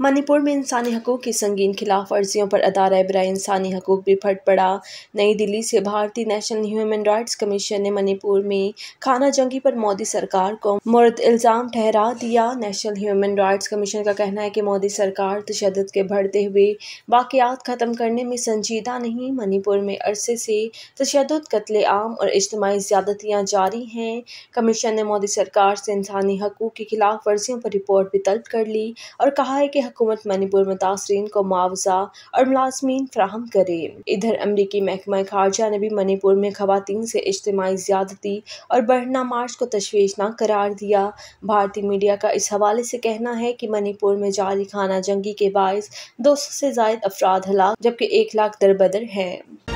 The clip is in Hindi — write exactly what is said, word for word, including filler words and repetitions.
मणिपुर में इंसानी हकूक़ की संगीन खिलाफ वर्जियों पर अदारा बराए इंसानी हकूक़ भी फट पड़ा। नई दिल्ली से भारतीय नेशनल ह्यूमन राइट्स कमीशन ने मणिपुर में खाना जंगी पर मोदी सरकार को मुर्द इल्ज़ाम ठहरा दिया। नेशनल ह्यूमन राइट्स कमीशन का कहना है कि मोदी सरकार तशद्दुद के बढ़ते हुए वाक़यात ख़त्म करने में संजीदा नहीं। मणिपुर में अरसे से तशद्दुद, कत्ले-आम और इज्तिमाई ज़्यादतियाँ जारी हैं। कमीशन ने मोदी सरकार से इंसानी हकूक़ की खिलाफ वर्जियों पर रिपोर्ट भी तलब कर ली और कहा है कि हुकूमत मणिपुर मुतासरीन को मुआवजा और मुलाज़मीन फराहम करे। इधर अमरीकी महकमा खारजा ने भी मणिपुर में ख़वातीन से इज्तिमाई ज़्यादती और बढ़ना मार्च को तशवीशनाक करार दिया। भारतीय मीडिया का इस हवाले से कहना है कि मणिपुर में जारी खाना जंगी के बाइस दो सौ से ज़ायद अफराद हलाक जबकि एक लाख दरबदर हैं।